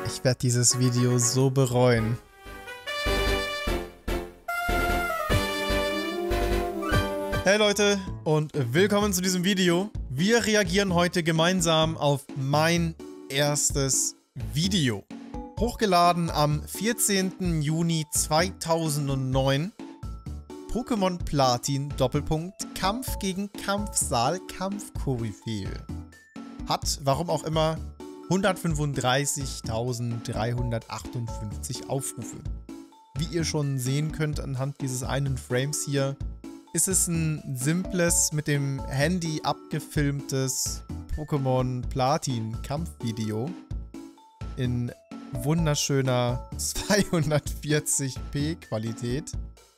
Ich werde dieses Video so bereuen. Hey Leute und willkommen zu diesem Video. Wir reagieren heute gemeinsam auf mein erstes Video. Hochgeladen am 14. Juni 2009. Pokémon Platin, Doppelpunkt, Kampf gegen Kampfsaal, Kampfkoryphäe. Hat, warum auch immer, 135.358 Aufrufe. Wie ihr schon sehen könnt anhand dieses einen Frames hier, ist es ein simples, mit dem Handy abgefilmtes Pokémon Platin Kampfvideo in wunderschöner 240p Qualität.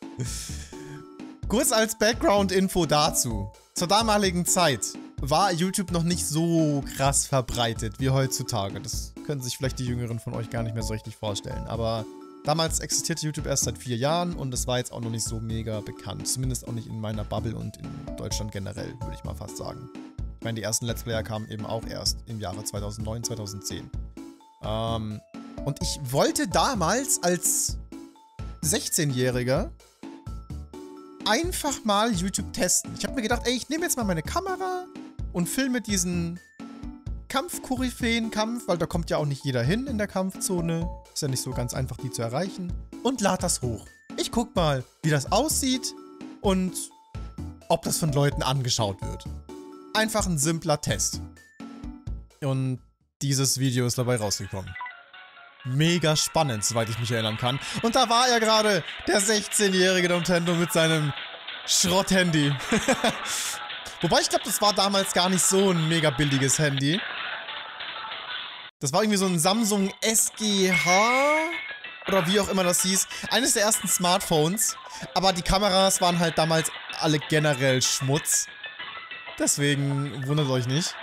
Kurz als Background-Info dazu. Zur damaligen Zeit war YouTube noch nicht so krass verbreitet wie heutzutage. Das können sich vielleicht die Jüngeren von euch gar nicht mehr so richtig vorstellen. Aber damals existierte YouTube erst seit 4 Jahren und es war jetzt auch noch nicht so mega bekannt. Zumindest auch nicht in meiner Bubble und in Deutschland generell, würde ich mal fast sagen. Ich meine, die ersten Let's Player kamen eben auch erst im Jahre 2009, 2010. Und ich wollte damals als 16-Jähriger einfach mal YouTube testen. Ich habe mir gedacht, ey, ich nehme jetzt mal meine Kamera und filme diesen Kampfkoryphäen-Kampf, weil da kommt ja auch nicht jeder hin in der Kampfzone. Ist ja nicht so ganz einfach, die zu erreichen. Und lade das hoch. Ich guck mal, wie das aussieht und ob das von Leuten angeschaut wird. Einfach ein simpler Test. Und dieses Video ist dabei rausgekommen. Mega spannend, soweit ich mich erinnern kann. Und da war ja gerade der 16-jährige Nintendo mit seinem Schrotthandy. Wobei, ich glaube, das war damals gar nicht so ein mega billiges Handy. Das war irgendwie so ein Samsung SGH oder wie auch immer das hieß. Eines der ersten Smartphones. Aber die Kameras waren halt damals alle generell Schmutz. Deswegen wundert euch nicht.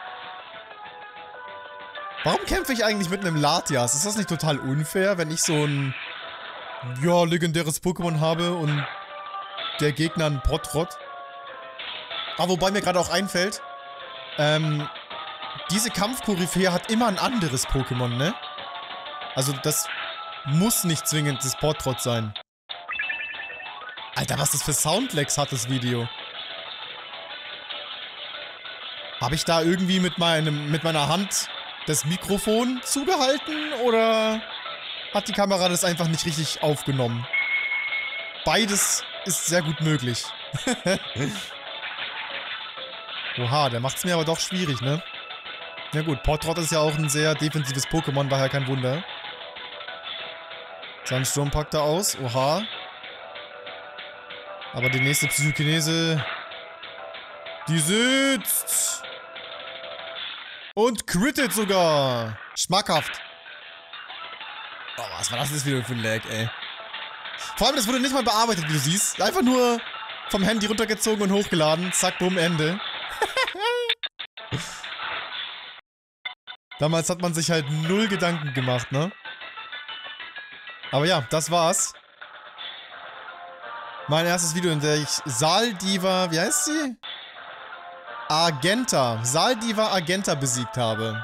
Warum kämpfe ich eigentlich mit einem Latias? Ist das nicht total unfair, wenn ich so ein, ja, legendäres Pokémon habe und der Gegner ein Potrott? Ah, wobei mir gerade auch einfällt, diese Kampfkoryphäe hat immer ein anderes Pokémon, ne? Also das muss nicht zwingend das Potrott sein. Alter, was das für Soundlags hat, das Video. Habe ich da irgendwie mit meiner Hand das Mikrofon zugehalten oder hat die Kamera das einfach nicht richtig aufgenommen? Beides ist sehr gut möglich. Oha, der macht es mir aber doch schwierig, ne? Na gut, Potrott ist ja auch ein sehr defensives Pokémon, daher kein Wunder. Sandsturm packt er aus, oha. Aber die nächste Psychokinese, die sitzt. Und crittet sogar. Schmackhaft. Oh, was war das jetzt wieder für ein Lag, ey. Vor allem, das wurde nicht mal bearbeitet, wie du siehst. Einfach nur vom Handy runtergezogen und hochgeladen. Zack, bumm, Ende. Damals hat man sich halt null Gedanken gemacht, ne? Aber ja, das war's. Mein erstes Video, in der ich Saldiva, wie heißt sie? Argenta. Saldiva Argenta besiegt habe.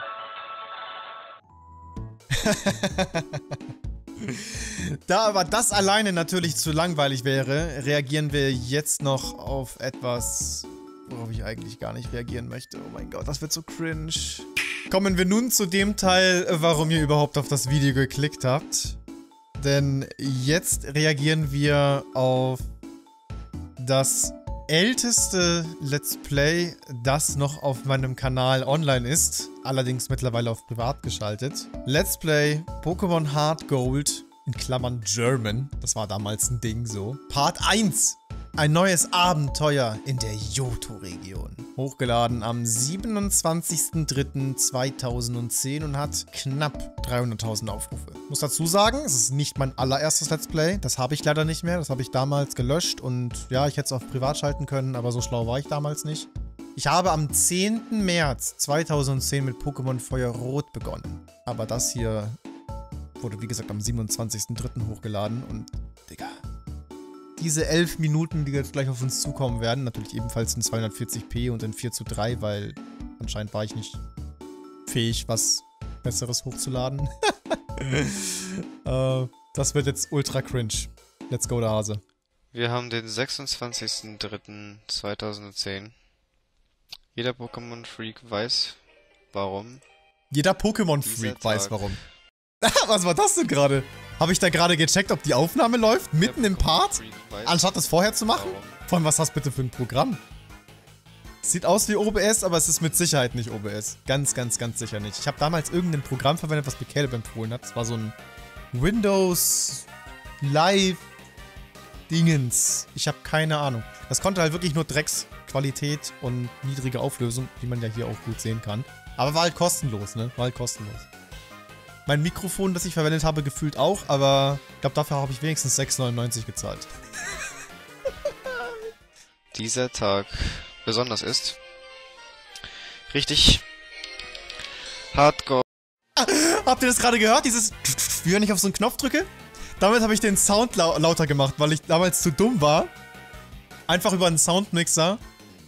Da aber das alleine natürlich zu langweilig wäre, reagieren wir jetzt noch auf etwas, worauf ich eigentlich gar nicht reagieren möchte. Oh mein Gott, das wird so cringe. Kommen wir nun zu dem Teil, warum ihr überhaupt auf das Video geklickt habt. Denn jetzt reagieren wir auf das älteste Let's Play, das noch auf meinem Kanal online ist, allerdings mittlerweile auf privat geschaltet. Let's Play Pokémon Heart Gold, in Klammern German, das war damals ein Ding so. Part 1, ein neues Abenteuer in der Johto-Region. Hochgeladen am 27.03.2010 und hat knapp 300.000 Aufrufe. Muss dazu sagen, es ist nicht mein allererstes Let's Play. Das habe ich leider nicht mehr. Das habe ich damals gelöscht und ja, ich hätte es auf privat schalten können, aber so schlau war ich damals nicht. Ich habe am 10. März 2010 mit Pokémon Feuerrot begonnen. Aber das hier wurde, wie gesagt, am 27.03. hochgeladen und, Digga, diese 11 Minuten, die jetzt gleich auf uns zukommen werden, natürlich ebenfalls in 240p und in 4:3, weil anscheinend war ich nicht fähig, was Besseres hochzuladen. Das wird jetzt ultra cringe. Let's go, der Hase. Wir haben den 26.03.2010. Jeder Pokémon-Freak weiß, warum. Jeder Pokémon-Freak weiß warum. Was war das denn gerade? Habe ich da gerade gecheckt, ob die Aufnahme läuft? Mitten im Part? Anstatt das vorher zu machen? Von was hast du bitte für ein Programm? Sieht aus wie OBS, aber es ist mit Sicherheit nicht OBS. Ganz, ganz, ganz sicher nicht. Ich habe damals irgendein Programm verwendet, was mir Caleb empfohlen hat. Das war so ein Windows Live Dingens. Ich habe keine Ahnung. Das konnte halt wirklich nur Drecksqualität und niedrige Auflösung, die man ja hier auch gut sehen kann. Aber war halt kostenlos, ne? War halt kostenlos. Mein Mikrofon, das ich verwendet habe, gefühlt auch, aber ich glaube, dafür habe ich wenigstens 6,99 gezahlt. Dieser Tag besonders ist. Richtig hardcore. Habt ihr das gerade gehört? Dieses, wie wenn ich auf so einen Knopf drücke? Damit habe ich den Sound lauter gemacht, weil ich damals zu dumm war, einfach über einen Soundmixer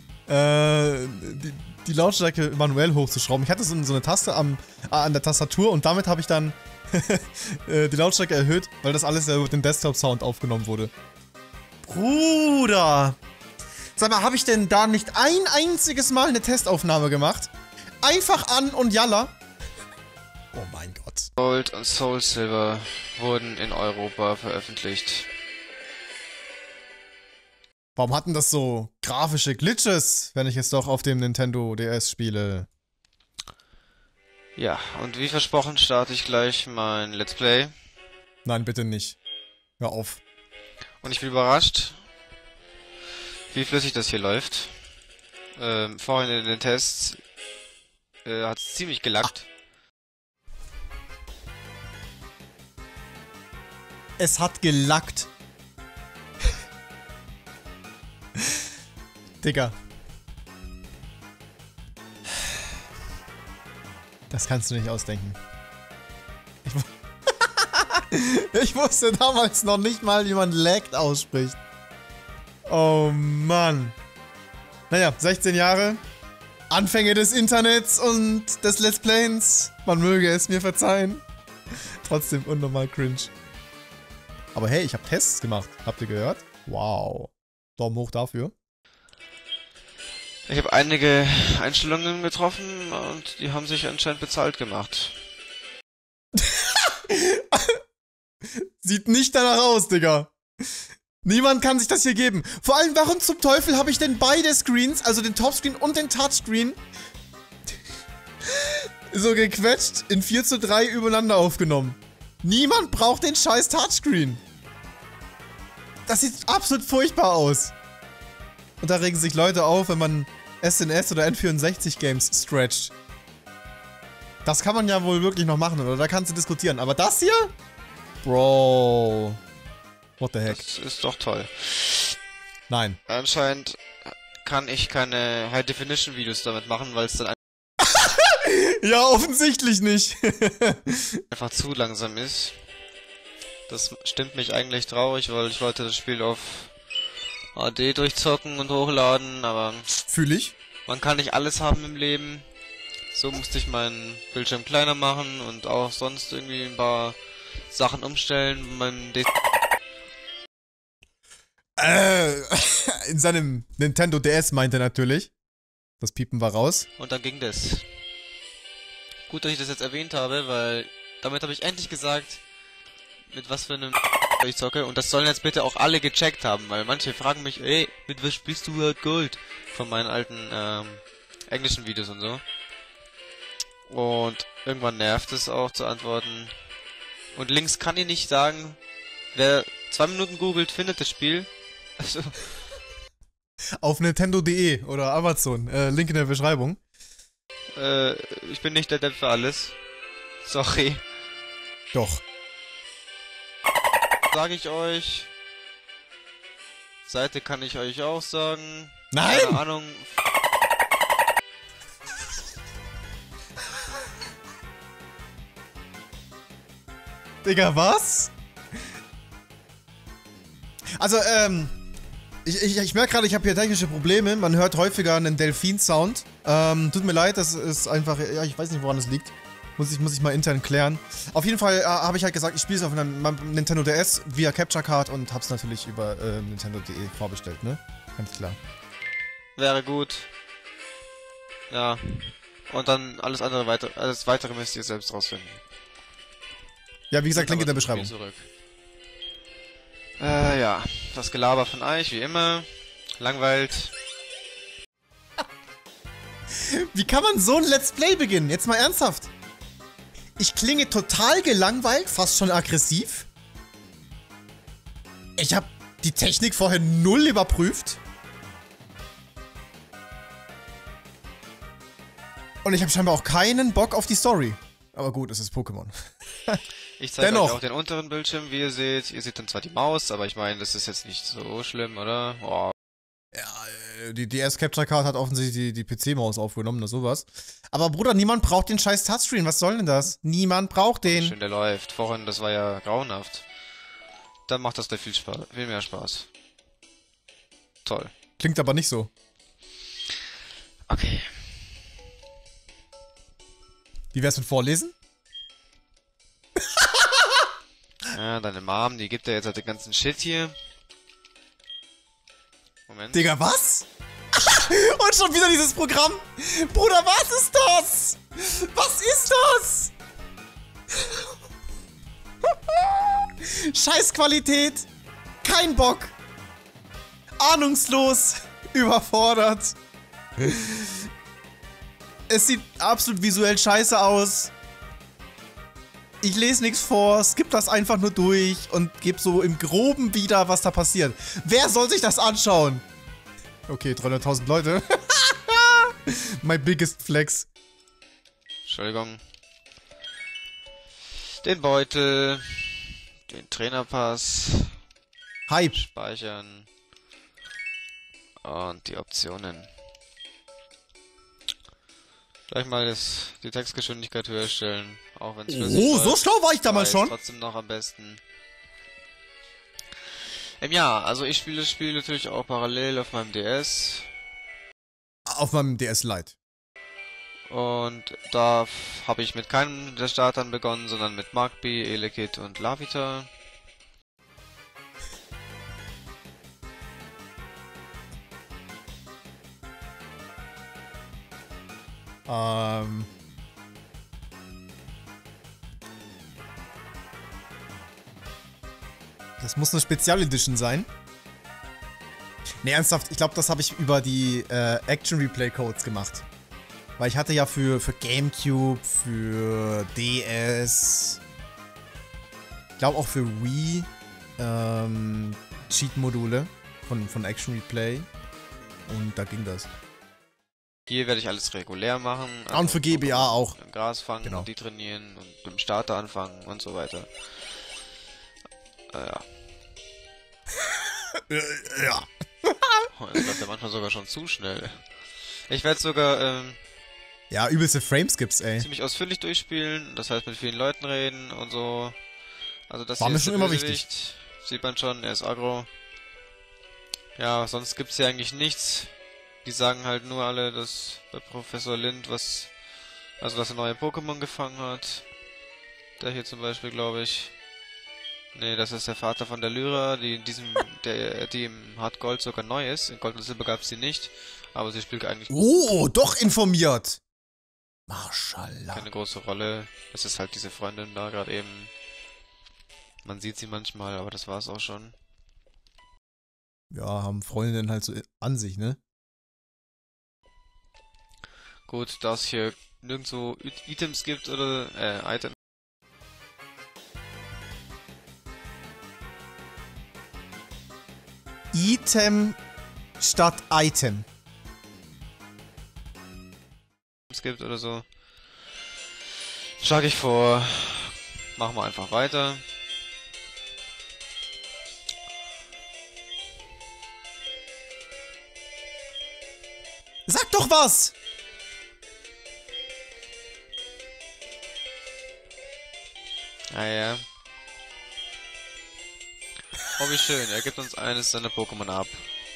die Lautstärke manuell hochzuschrauben. Ich hatte so eine Taste an der Tastatur und damit habe ich dann die Lautstärke erhöht, weil das alles ja über den Desktop-Sound aufgenommen wurde. Bruder! Sag mal, habe ich denn da nicht ein einziges Mal eine Testaufnahme gemacht? Einfach an und jalla. Oh mein Gott. Gold und Soul Silver wurden in Europa veröffentlicht. Warum hatten das so grafische Glitches, wenn ich es doch auf dem Nintendo DS spiele? Ja, und wie versprochen starte ich gleich mein Let's Play. Nein, bitte nicht. Hör auf. Und ich bin überrascht, wie flüssig das hier läuft. Vorhin in den Tests hat es ziemlich gelackt. Es hat gelackt. Digga. Das kannst du nicht ausdenken. Ich wusste damals noch nicht mal, wie man lagged ausspricht. Oh Mann. Naja, 16 Jahre. Anfänge des Internets und des Let's Playens. Man möge es mir verzeihen. Trotzdem unnormal cringe. Aber hey, ich habe Tests gemacht. Habt ihr gehört? Wow. Daumen hoch dafür. Ich habe einige Einstellungen getroffen und die haben sich anscheinend bezahlt gemacht. Sieht nicht danach aus, Digga. Niemand kann sich das hier geben. Vor allem, warum zum Teufel habe ich denn beide Screens, also den Topscreen und den Touchscreen, so gequetscht in 4:3 übereinander aufgenommen? Niemand braucht den scheiß Touchscreen. Das sieht absolut furchtbar aus. Und da regen sich Leute auf, wenn man SNS oder N64 Games stretcht. Das kann man ja wohl wirklich noch machen, oder? Da kannst du diskutieren. Aber das hier? Bro. What the heck? Das ist doch toll. Nein. Anscheinend kann ich keine High-Definition-Videos damit machen, weil es dann Ja, offensichtlich nicht. einfach zu langsam ist. Das stimmt mich eigentlich traurig, weil ich wollte das Spiel auf AD durchzocken und hochladen, aber Fühl ich. man kann nicht alles haben im Leben. So musste ich meinen Bildschirm kleiner machen und auch sonst irgendwie ein paar Sachen umstellen. In seinem Nintendo DS meinte er natürlich. Das Piepen war raus. Und dann ging das. Gut, dass ich das jetzt erwähnt habe, weil damit habe ich endlich gesagt, mit was für einem ich zocke. Und das sollen jetzt bitte auch alle gecheckt haben, weil manche fragen mich, ey, mit was spielst du World Gold? Von meinen alten englischen Videos und so. Und irgendwann nervt es auch zu antworten. Und links kann ich nicht sagen, wer 2 Minuten googelt, findet das Spiel. Also auf Nintendo.de oder Amazon. Link in der Beschreibung. Ich bin nicht der Depp für alles. Sorry. Doch. Sage ich euch. Seite kann ich euch auch sagen. Nein! Keine Ahnung. Digga, was? Also, ich merke gerade, ich habe hier technische Probleme. Man hört häufiger einen Delfin-Sound. Tut mir leid, das ist einfach, ja, ich weiß nicht, woran es liegt. Muss ich mal intern klären. Auf jeden Fall habe ich halt gesagt, ich spiele es auf einem Nintendo DS via Capture Card und hab's natürlich über Nintendo.de vorbestellt, ne? Ganz klar. Wäre gut. Ja. Und dann alles weitere müsst ihr selbst rausfinden. Ja, wie gesagt, Link in der Aber zum Beschreibung. Spiel zurück. Ja. Das Gelaber von Eich, wie immer. Langweilt. Wie kann man so ein Let's Play beginnen? Jetzt mal ernsthaft. Ich klinge total gelangweilt, fast schon aggressiv. Ich habe die Technik vorher null überprüft. Und ich habe scheinbar auch keinen Bock auf die Story. Aber gut, es ist Pokémon. Ich zeige Dennoch. euch auch den unteren Bildschirm, wie ihr seht. Ihr seht dann zwar die Maus, aber ich meine, das ist jetzt nicht so schlimm, oder? Oh. Ja, die DS Capture Card hat offensichtlich die PC-Maus aufgenommen oder sowas. Aber Bruder, niemand braucht den scheiß Touchscreen. Was soll denn das? Niemand braucht den. Schön, der läuft. Vorhin, das war ja grauenhaft. Dann macht das gleich viel mehr Spaß. Toll. Klingt aber nicht so. Okay. Wie wär's mit Vorlesen? Ja, deine Mom, die gibt ja jetzt halt den ganzen Shit hier. Moment. Digga, was? Und schon wieder dieses Programm. Bruder, was ist das? Was ist das? Scheißqualität. Kein Bock. Ahnungslos. Überfordert. Es sieht absolut visuell scheiße aus. Ich lese nichts vor, skipp das einfach nur durch und gebe so im Groben wieder, was da passiert. Wer soll sich das anschauen? Okay, 300.000 Leute. My biggest flex. Entschuldigung. Den Beutel. Den Trainerpass. Hype. Speichern. Und die Optionen. Gleich mal die Textgeschwindigkeit höher stellen. Auch wenn es Oh, so schlau war ich damals schon. Trotzdem noch am besten. Ja, also ich spiele das Spiel natürlich auch parallel auf meinem DS. Auf meinem DS Lite. Und da habe ich mit keinem der Startern begonnen, sondern mit Magby, Elekid und Lavita. Das muss eine Spezialedition sein. Ne, ernsthaft, ich glaube, das habe ich über die Action Replay Codes gemacht. Weil ich hatte ja für GameCube, für DS, ich glaube auch für Wii, Cheat-Module von Action Replay. Und da ging das. Hier werde ich alles regulär machen. Also und für GBA auch. Im Gras fangen, genau. Und die trainieren und mit dem Starter anfangen und so weiter. Ja. Ja. Das läuft ja manchmal sogar schon zu schnell. Ich werde sogar ja, übelste Frameskips, ey. ziemlich ausführlich durchspielen, das heißt mit vielen Leuten reden und so. Also das war hier mir ist schon der immer Bösewicht. wichtig. Sieht man schon, er ist aggro. Ja, sonst gibt's hier eigentlich nichts. Die sagen halt nur alle, dass bei Professor Lind dass er neue Pokémon gefangen hat. Der hier zum Beispiel, glaube ich. Nee, das ist der Vater von der Lyra, die im Hard Gold sogar neu ist. In Gold und Silber gab's die nicht, aber sie spielt eigentlich Oh, doch informiert. Mashallah. keine große Rolle. Es ist halt diese Freundin da gerade eben. Man sieht sie manchmal, aber das war's auch schon. Ja, haben Freundinnen halt so an sich, ne? Gut, da es hier nirgendwo Items gibt oder Items. Item statt Item. Gibt oder so, schlage ich vor, machen wir einfach weiter. Sag doch was! Ja. Oh, wie schön, er gibt uns eines seiner Pokémon ab.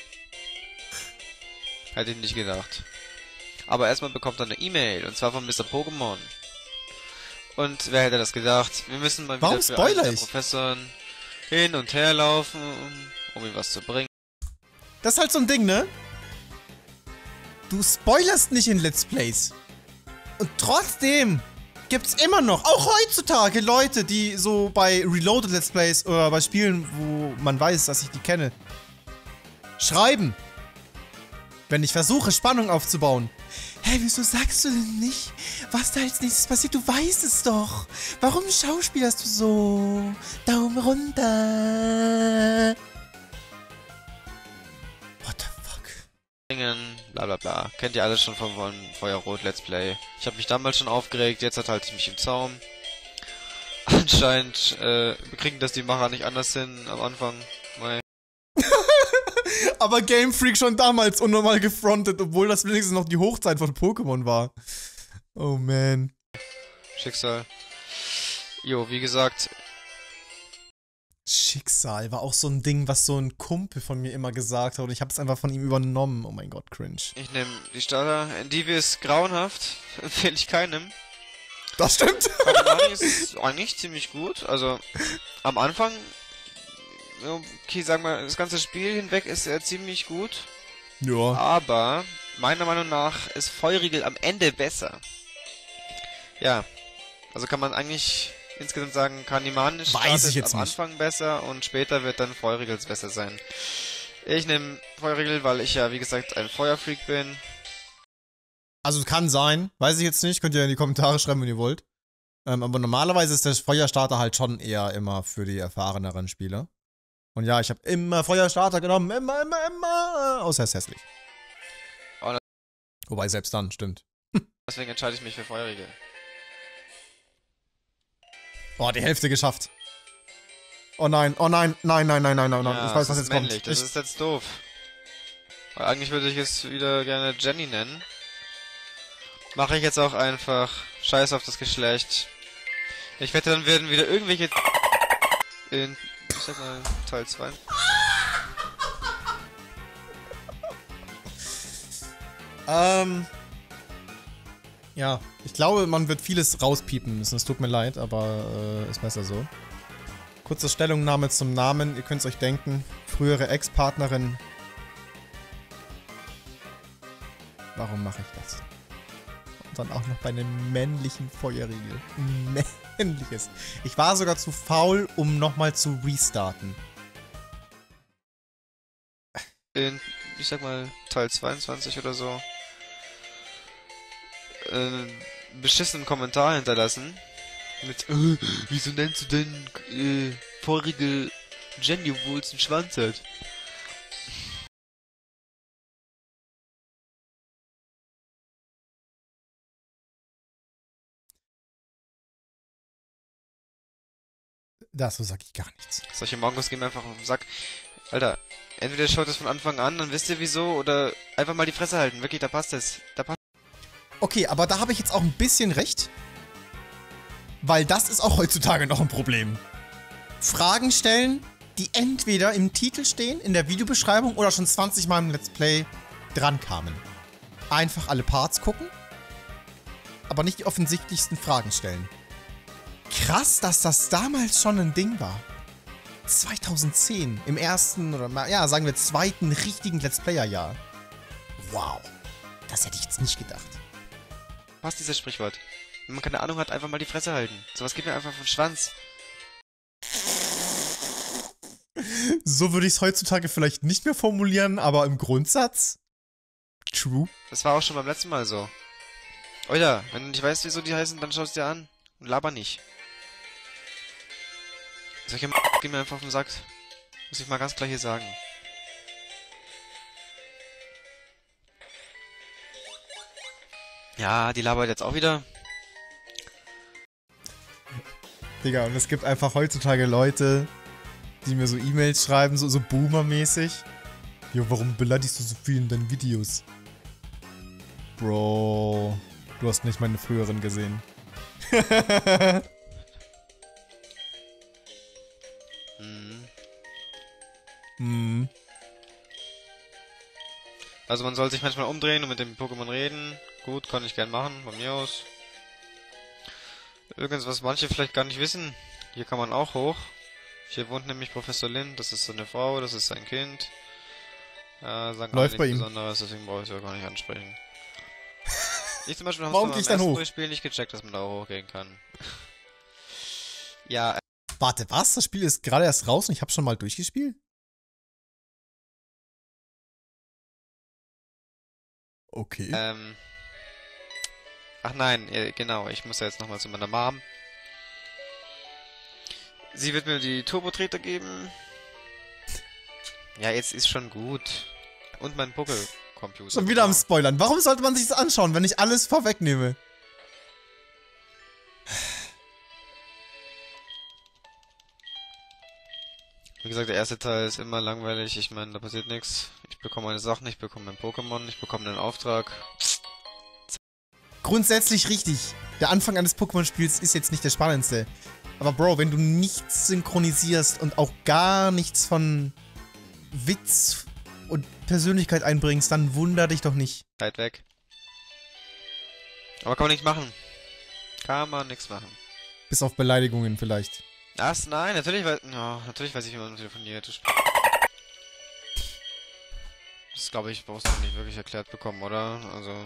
Hätte ich nicht gedacht. Aber erstmal bekommt er eine E-Mail, und zwar von Mr. Pokémon. Und wer hätte das gedacht? Wir müssen mal Warum wieder für spoiler einen der ich? Professoren hin und her laufen, um ihm was zu bringen. Das ist halt so ein Ding, ne? Du spoilerst nicht in Let's Plays. Und trotzdem gibt's immer noch, auch heutzutage, Leute, die so bei Reloaded Let's Plays oder bei Spielen, wo man weiß, dass ich die kenne, schreiben. Wenn ich versuche, Spannung aufzubauen. Hä, wieso sagst du denn nicht, was da als nächstes passiert? Du weißt es doch. Warum schauspielerst du so? Daumen runter. What the fuck? Bla bla bla. Kennt ihr alles schon von Feuerrot Let's Play. Ich habe mich damals schon aufgeregt, jetzt halte ich mich im Zaum. Anscheinend kriegen das die Macher nicht anders hin am Anfang. Mei. Aber Game Freak schon damals unnormal gefrontet, obwohl das wenigstens noch die Hochzeit von Pokémon war. Oh man. Schicksal. Jo, wie gesagt. Schicksal war auch so ein Ding, was so ein Kumpel von mir immer gesagt hat und ich habe es einfach von ihm übernommen. Oh mein Gott, cringe. Ich nehme die Starter. Endivi ist grauenhaft. Empfehle ich keinem. Das stimmt. Katamari ist eigentlich ziemlich gut. Also, am Anfang, okay, sagen wir, das ganze Spiel hinweg ist er ziemlich gut. Ja. Aber, meiner Meinung nach, ist Feurigel am Ende besser. Ja. Also kann man eigentlich insgesamt sagen, Kanimanisch startet am Anfang besser und später wird dann Feurigels besser sein. Ich nehme Feurigel, weil ich ja, wie gesagt, ein Feuerfreak bin. Also kann sein, weiß ich jetzt nicht, könnt ihr in die Kommentare schreiben, wenn ihr wollt. Aber normalerweise ist der Feuerstarter halt schon eher immer für die erfahreneren Spieler. Und ja, ich habe immer Feuerstarter genommen, immer, außer er ist hässlich. Oh, wobei, selbst dann, stimmt. Deswegen entscheide ich mich für Feurigel. Oh, die Hälfte geschafft. Oh nein, nein, ich weiß, was jetzt männlich. kommt. Das ist jetzt doof. Weil eigentlich würde ich es wieder gerne Jenny nennen. Mache ich jetzt auch einfach. Scheiß auf das Geschlecht. Ich wette, dann werden wieder irgendwelche in, ich sag mal, Teil 2. Ja, ich glaube, man wird vieles rauspiepen müssen. Es tut mir leid, aber ist besser so. Kurze Stellungnahme zum Namen. Ihr könnt es euch denken. Frühere Ex-Partnerin. Warum mache ich das? Und dann auch noch bei einem männlichen Feuerriegel. Männliches. Ich war sogar zu faul, um nochmal zu restarten. In, ich sag mal, Teil 22 oder so. Beschissenen Kommentar hinterlassen. Mit, wieso nennst du denn feurige Jenny, obwohl es einen Schwanz hat? Dazu sag ich gar nichts. Solche Mongos gehen mir einfach auf den Sack. Alter, entweder schaut es von Anfang an, dann wisst ihr wieso, oder einfach mal die Fresse halten. Wirklich, da passt es. Da passt. Okay, aber da habe ich jetzt auch ein bisschen recht. Weil das ist auch heutzutage noch ein Problem. Fragen stellen, die entweder im Titel stehen, in der Videobeschreibung oder schon 20 Mal im Let's Play dran kamen. Einfach alle Parts gucken, aber nicht die offensichtlichsten Fragen stellen. Krass, dass das damals schon ein Ding war. 2010, im ersten oder ja, sagen wir zweiten richtigen Let's Player-Jahr. Wow, das hätte ich jetzt nicht gedacht. Passt dieses Sprichwort. Wenn man keine Ahnung hat, einfach mal die Fresse halten. Sowas geht mir einfach vom Schwanz. So würde ich es heutzutage vielleicht nicht mehr formulieren, aber im Grundsatz? True. Das war auch schon beim letzten Mal so. Oida, wenn du nicht weißt, wieso die heißen, dann schau es dir an. Und laber nicht. Solche gehen mir einfach auf den Sack. Muss ich mal ganz klar hier sagen. Ja, die labert jetzt auch wieder. Digga, und es gibt einfach heutzutage Leute, die mir so E-Mails schreiben, so Boomer-mäßig. Jo, warum beleidigst du so viel in deinen Videos? Bro, du hast nicht meine früheren gesehen. Also man soll sich manchmal umdrehen und mit dem Pokémon reden. Gut, kann ich gern machen, von mir aus. Übrigens, was manche vielleicht gar nicht wissen, hier kann man auch hoch. Hier wohnt nämlich Professor Lind, das ist seine Frau, das ist sein Kind. Sagen alle Läuft bei nichts ihm. Besonderes, deswegen brauche ich es ja gar nicht ansprechen. Ich zum Beispiel habe Warum es geh ich beim dann ersten hoch? Durchspiel nicht gecheckt, dass man da hochgehen kann. Ja, Warte, was? Das Spiel ist gerade erst raus und ich habe schon mal durchgespielt? Okay. ach nein, genau, ich muss ja jetzt nochmal zu meiner Mom. Sie wird mir die Turbo-Treter geben. Ja, jetzt ist schon gut. Und mein Buckelcomputer. Schon wieder am genau. Spoilern. Warum sollte man sich das anschauen, wenn ich alles vorwegnehme? Wie gesagt, der erste Teil ist immer langweilig. Ich meine, da passiert nichts. Ich bekomme meine Sachen, ich bekomme mein Pokémon, ich bekomme einen Auftrag. Grundsätzlich richtig. Der Anfang eines Pokémon-Spiels ist jetzt nicht der spannendste. Aber Bro, wenn du nichts synchronisierst und auch gar nichts von Witz und Persönlichkeit einbringst, dann wunder dich doch nicht. Zeit weg. Aber kann man nichts machen. Kann man nichts machen. Bis auf Beleidigungen vielleicht. Was? Nein, natürlich weiß ich, wie man telefoniert. Das glaube ich, brauchst du nicht wirklich erklärt bekommen, oder? Also.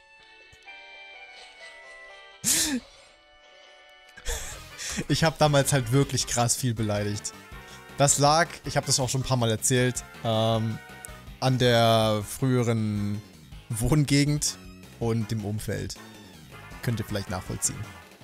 Ich habe damals halt wirklich krass viel beleidigt. Das lag, ich habe das auch schon ein paar Mal erzählt, an der früheren Wohngegend und dem Umfeld. Könnt ihr vielleicht nachvollziehen.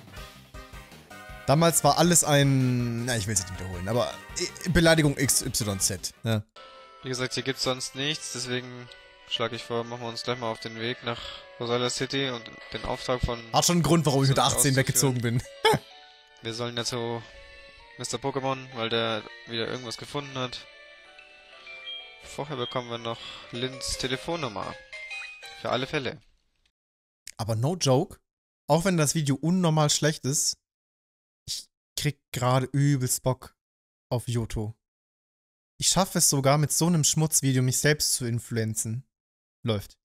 Damals war alles ein, na, ich will es nicht wiederholen, aber Beleidigung XYZ. Ja. Wie gesagt, hier gibt's sonst nichts, deswegen schlage ich vor, machen wir uns gleich mal auf den Weg nach Rosala City und den Auftrag von... Hat schon einen Grund, warum ich mit 18 auszuführen. weggezogen bin. Wir sollen ja zu Mr. Pokémon, weil der wieder irgendwas gefunden hat. Vorher bekommen wir noch Linds Telefonnummer. Für alle Fälle. Aber no joke, auch wenn das Video unnormal schlecht ist, ich krieg gerade übelst Bock auf Johto. Ich schaffe es sogar mit so einem Schmutzvideo mich selbst zu influenzen. Läuft.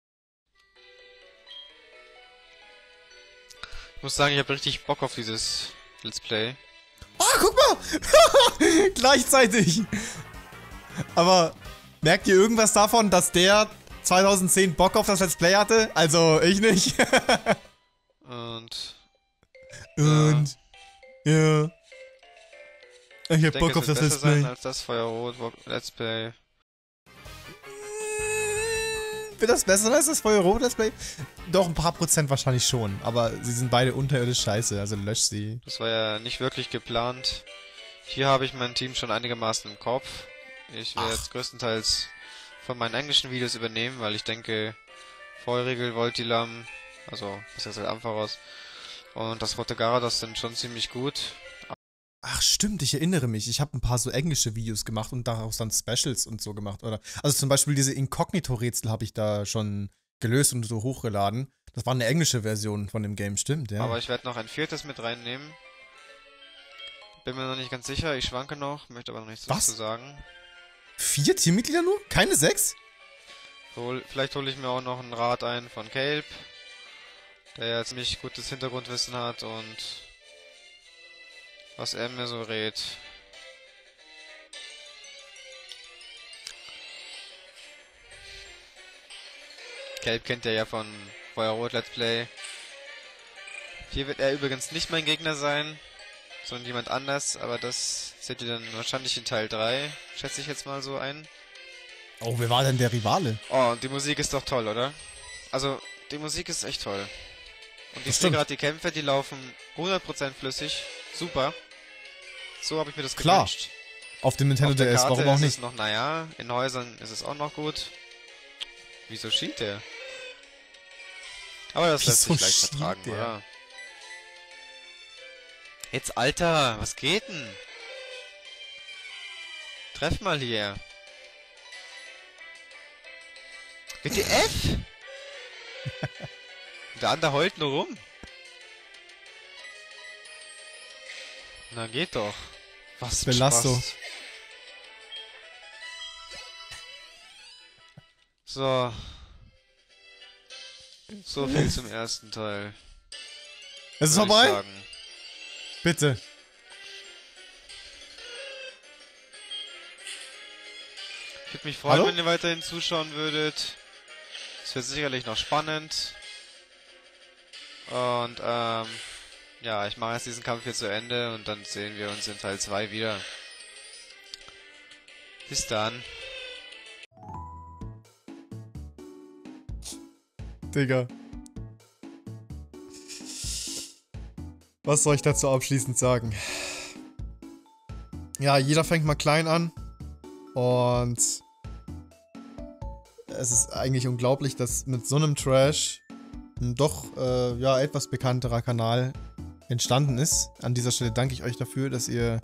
Ich muss sagen, ich habe richtig Bock auf dieses Let's Play. Oh, guck mal! Gleichzeitig! Aber merkt ihr irgendwas davon, dass der 2010 Bock auf das Let's Play hatte? Also, ich nicht. Und... Und... Ja. Ich hab denke, Bock es auf wird das Let's besser sein Play. als das Feuerrot Let's Play. Wird das besser als das Feuerrot Let's Play? Doch, ein paar Prozent wahrscheinlich schon. Aber sie sind beide unterirdisch scheiße, also lösch sie. Das war ja nicht wirklich geplant. Hier habe ich mein Team schon einigermaßen im Kopf. Ich werde jetzt größtenteils von meinen englischen Videos übernehmen, weil ich denke, Feurigel, Voltilam, also besser gesagt Ampharos und das Rote Gyarados sind schon ziemlich gut. Ach stimmt, ich erinnere mich. Ich habe ein paar so englische Videos gemacht und daraus dann Specials und so gemacht, oder? Also zum Beispiel diese Inkognito-Rätsel habe ich da schon gelöst und so hochgeladen. Das war eine englische Version von dem Game, stimmt, ja. Aber ich werde noch ein viertes mit reinnehmen. Bin mir noch nicht ganz sicher, ich schwanke noch, möchte aber noch nichts dazu sagen. 4 Teammitglieder nur? Keine 6? Vielleicht hole ich mir auch noch einen Rat ein von Caleb, der ja ziemlich gutes Hintergrundwissen hat und was er mir so rät. Caleb kennt er ja von Feuerrot Let's Play. Hier wird er übrigens nicht mein Gegner sein, sondern jemand anders, aber das seht ihr dann wahrscheinlich in Teil 3, schätze ich jetzt mal so ein. Oh, wer war denn der Rivale? Oh, und die Musik ist doch toll, oder? Also, die Musik ist echt toll. Und ich Das sehe stimmt. gerade, die Kämpfe, die laufen 100% flüssig. Super. So habe ich mir das Klar. gewünscht. Auf dem Nintendo Auf der DS, Karte warum auch ist nicht? es noch, naja, in Häusern ist es auch noch gut. Wieso schielt der? Aber das lässt Wieso sich leicht schielt vertragen, der? oder? Jetzt, Alter, was geht denn? Treff mal hier. WTF? Der andere heult nur rum. Na geht doch. Was ein Belasto. Spaß. So. So viel zum ersten Teil. Es ist Würde ich vorbei? sagen. Bitte. Ich würde mich freuen, wenn ihr weiterhin zuschauen würdet. Es wird sicherlich noch spannend. Und, ja, ich mache jetzt diesen Kampf hier zu Ende und dann sehen wir uns in Teil 2 wieder. Bis dann. Digga. Was soll ich dazu abschließend sagen? Ja, jeder fängt mal klein an. Und es ist eigentlich unglaublich, dass mit so einem Trash ein doch, ja, etwas bekannterer Kanal entstanden ist. An dieser Stelle danke ich euch dafür, dass ihr...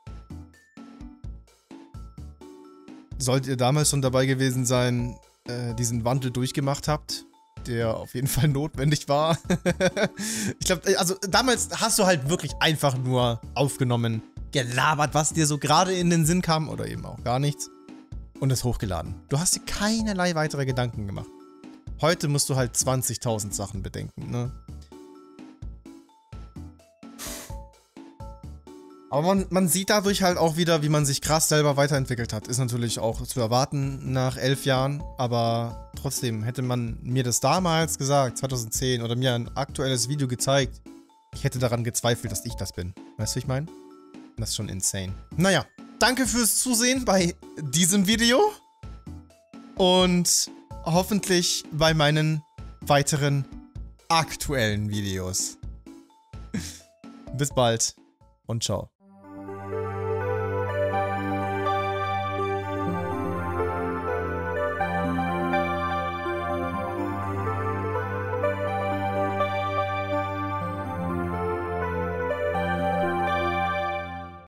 Solltet ihr damals schon dabei gewesen sein, diesen Wandel durchgemacht habt, der auf jeden Fall notwendig war. Ich glaube, also damals hast du halt wirklich einfach nur aufgenommen, gelabert, was dir so gerade in den Sinn kam oder eben auch gar nichts und es hochgeladen. Du hast dir keinerlei weitere Gedanken gemacht. Heute musst du halt 20.000 Sachen bedenken, ne? Aber man sieht dadurch halt auch wieder, wie man sich krass selber weiterentwickelt hat. Ist natürlich auch zu erwarten nach 11 Jahren, aber trotzdem, hätte man mir das damals gesagt, 2010, oder mir ein aktuelles Video gezeigt, ich hätte daran gezweifelt, dass ich das bin. Weißt du, wie ich meine? Das ist schon insane. Naja, danke fürs Zusehen bei diesem Video und hoffentlich bei meinen weiteren aktuellen Videos. Bis bald und ciao.